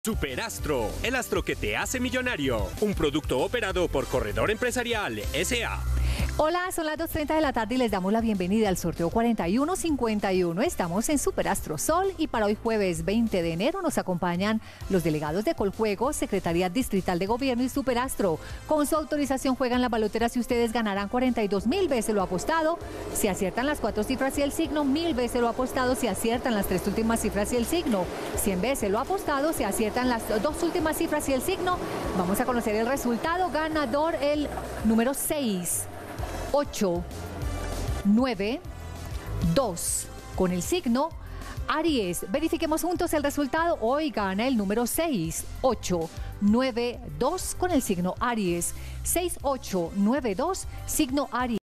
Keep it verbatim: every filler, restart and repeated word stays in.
Superastro, el astro que te hace millonario. Un producto operado por Corredor Empresarial S A Hola, son las dos y treinta de la tarde y les damos la bienvenida al sorteo cuarenta y uno cincuenta y uno. Estamos en Superastro Sol y para hoy jueves veinte de enero nos acompañan los delegados de Coljuegos, Secretaría Distrital de Gobierno y Superastro. Con su autorización juegan las baloteras y ustedes ganarán cuarenta y dos mil veces lo apostado. Si aciertan las cuatro cifras y el signo, mil veces lo apostado. Si aciertan las tres últimas cifras y el signo, cien veces lo apostado. Si aciertan las dos últimas cifras y el signo, vamos a conocer el resultado. Ganador el número seis. ocho, nueve, dos, con el signo Aries. Verifiquemos juntos el resultado. Hoy gana el número seis, ocho, nueve, dos con el signo Aries. seis, ocho, nueve, dos, signo Aries.